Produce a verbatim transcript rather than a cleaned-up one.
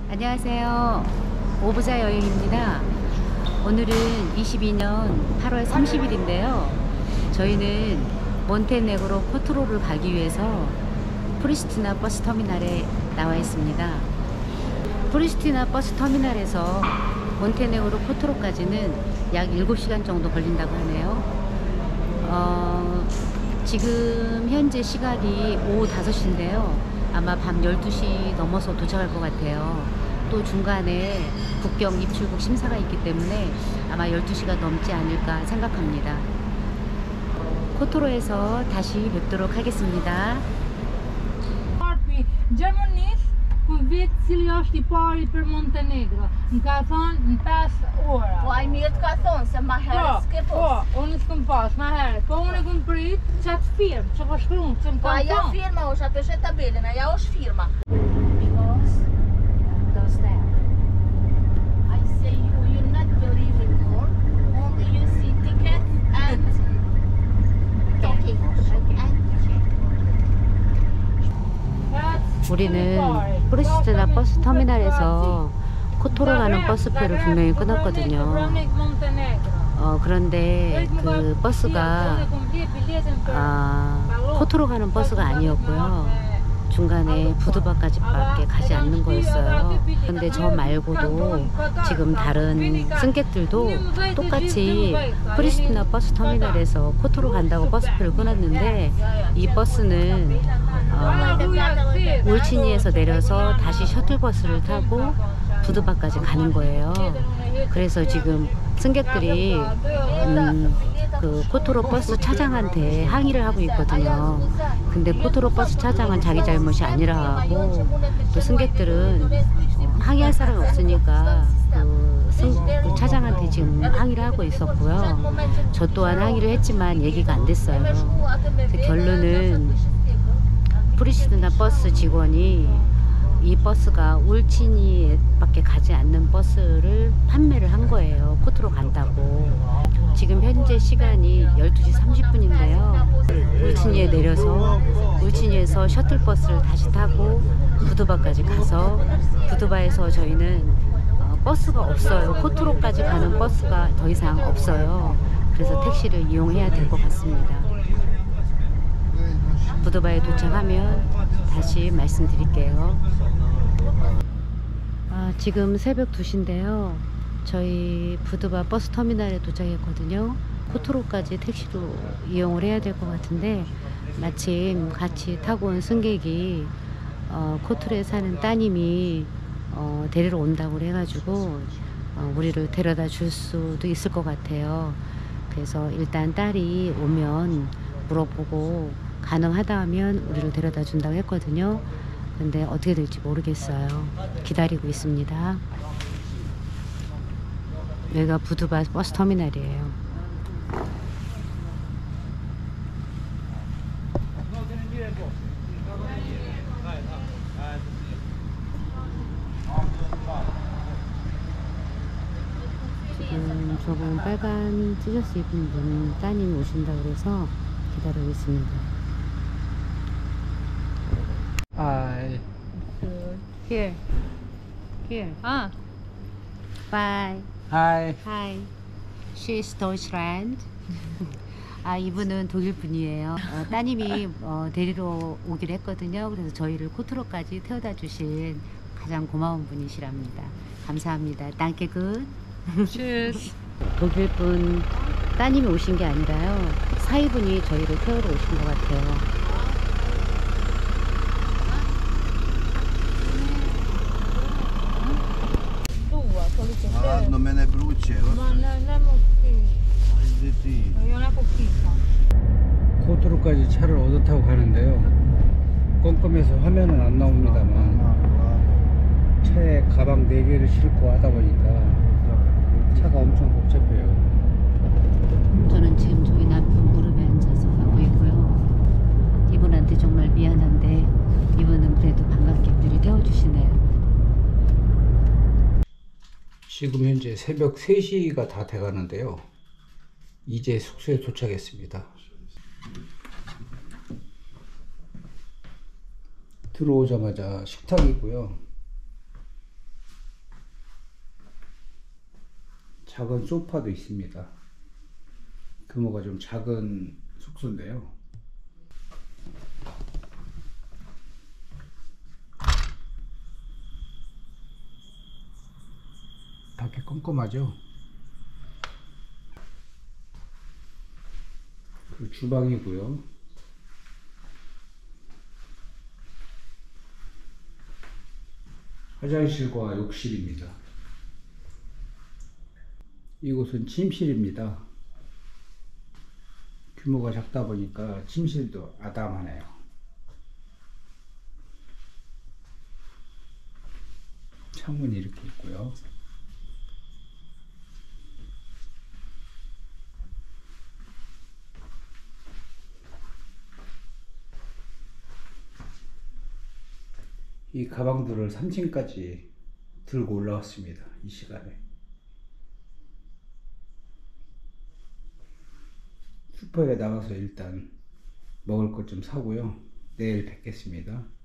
안녕하세요. 오부자 여행입니다. 오늘은 이십이 년 팔월 삼십일인데요. 저희는 몬테네그로 포트로를 가기 위해서 프리스티나 버스터미널에 나와 있습니다. 프리스티나 버스터미널에서 몬테네그로 포트로까지는 약 일곱 시간 정도 걸린다고 하네요. 어, 지금 현재 시간이 오후 다섯 시인데요. 아마 밤 열두 시 넘어서 도착할 것 같아요. 또 중간에 국경 입출국 심사가 있기 때문에 아마 열두 시가 넘지 않을까 생각합니다. 코토로에서 다시 뵙도록 하겠습니다. Ku vit cili është I pari për Montenegro. Më ka thonë në pesë ora. Po ai mirë të ka thonë se ma herët s'ke Po, po. unë s'këm pas, ma herët. Po unë e këm prit qatë firmë, që ka shkruan, që më Po kanë aja thonë. firma është, a peshe tabelën, aja është firma. Goes there. I say you, you not believe in more, only you see ticket and talking. 우리는 프리스티나 버스 터미널에서 코토로 가는 버스표를 분명히 끊었거든요. 어, 그런데 그 버스가 아, 코토로 가는 버스가 아니었고요. 중간에 부두바까지 밖에 가지 않는 거였어요. 근데 저 말고도 지금 다른 승객들도 똑같이 프리스티나 버스 터미널에서 코토로 간다고 버스표를 끊었는데 이 버스는 어, 울치니에서 내려서 다시 셔틀버스를 타고 부두바까지 가는 거예요. 그래서 지금 승객들이 음, 그 코토로 버스 차장한테 항의를 하고 있거든요. 근데 코토로 버스 차장은 자기 잘못이 아니라 하고 또 승객들은 어, 항의할 사람이 없으니까 그, 승, 그 차장한테 지금 항의를 하고 있었고요. 저 또한 항의를 했지만 얘기가 안 됐어요. 그래서 결론은 프리스티나 버스 직원이 이 버스가 울치니 밖에 가지 않는 버스를 판매를 한 거예요. 코토로 간다고. 지금 현재 시간이 열두 시 삼십 분인데요 울치니에 내려서 울치니에서 셔틀버스를 다시 타고 부두바까지 가서 부두바에서 저희는 어, 버스가 없어요. 코토로까지 가는 버스가 더 이상 없어요. 그래서 택시를 이용해야 될 것 같습니다. 부두바에 도착하면 다시 말씀드릴게요. 아, 지금 새벽 두 시인데요. 저희 부두바 버스 터미널에 도착했거든요. 코토로까지 택시로 이용을 해야 될 것 같은데 마침 같이 타고 온 승객이 어, 코토로에 사는 따님이 어, 데리러 온다고 해가지고 어, 우리를 데려다 줄 수도 있을 것 같아요. 그래서 일단 딸이 오면 물어보고 가능하다 하면 우리를 데려다 준다고 했거든요. 근데 어떻게 될지 모르겠어요. 기다리고 있습니다. 여기가 부두바 버스 터미널이에요. 지금 저분 빨간 티셔츠 입은 분 따님이 오신다고 그래서 기다리고 있습니다. Hi. Here. Here. Ah, Bye. Hi. Hi. She's Deutschland. 아, 이분은 독일 분이에요. 어, 따님이 어, 데리러 오기로 했거든요. 그래서 저희를 코토로까지 태워다 주신 가장 고마운 분이시랍니다. 감사합니다. Danke gut. tschüss. 독일 분 따님이 오신 게 아니라요. 사위분이 저희를 태우러 오신 것 같아요. Ah, non me ne bruci, Ma non è molto. Io una pochita. 코토로까지 차를 얻어 타고 가는데요. 꼼꼼해서 화면은 안 나옵니다만 차에 가방 네 개를 싣고 하다 보니까 차가 엄청 복잡해요. 저는 지금 저희 남편 무릎에 앉아서 하고 있고요. 이분한테 정말 미안한데 이분은 그래도 반갑게 우리 태워주시네요. 지금 현재 새벽 세 시가 다 돼가는데요. 이제 숙소에 도착했습니다. 들어오자마자 식탁이고요. 작은 소파도 있습니다. 규모가 좀 작은 숙소인데요. 밖에 껌껌하죠? 그 주방이고요. 화장실과 욕실입니다. 이곳은 침실입니다. 규모가 작다 보니까 침실도 아담하네요. 창문이 이렇게 있고요. 이 가방들을 삼 층까지 들고 올라왔습니다. 이 시간에. 슈퍼에 나가서 일단 먹을 것 좀 사고요. 내일 뵙겠습니다.